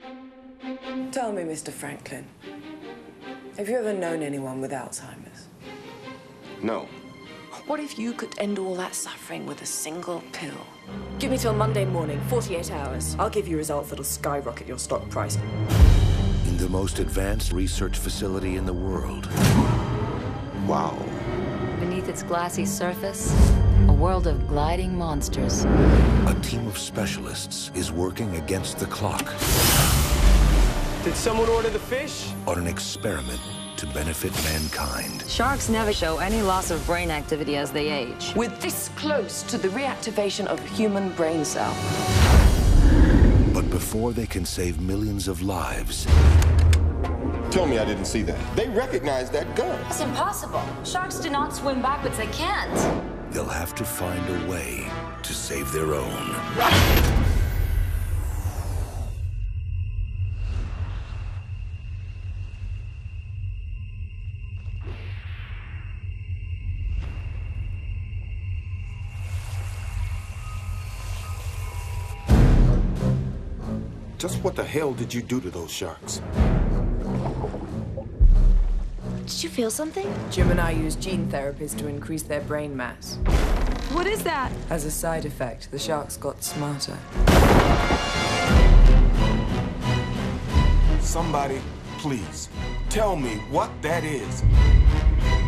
Tell me, Mr. Franklin, have you ever known anyone with Alzheimer's? No. What if you could end all that suffering with a single pill? Give me till Monday morning, 48 hours. I'll give you results that'll skyrocket your stock price. In the most advanced research facility in the world. Wow. Beneath its glassy surface, a world of gliding monsters. A team of specialists is working against the clock. Did someone order the fish? On an experiment to benefit mankind. Sharks never show any loss of brain activity as they age. We're this close to the reactivation of a human brain cell. But before they can save millions of lives... Tell me I didn't see that. They recognize that gun. It's impossible. Sharks do not swim backwards. They can't. They'll have to find a way to save their own. Just what the hell did you do to those sharks? Did you feel something? Jim and I use gene therapies to increase their brain mass. What is that? As a side effect, the sharks got smarter. Somebody, please, tell me what that is.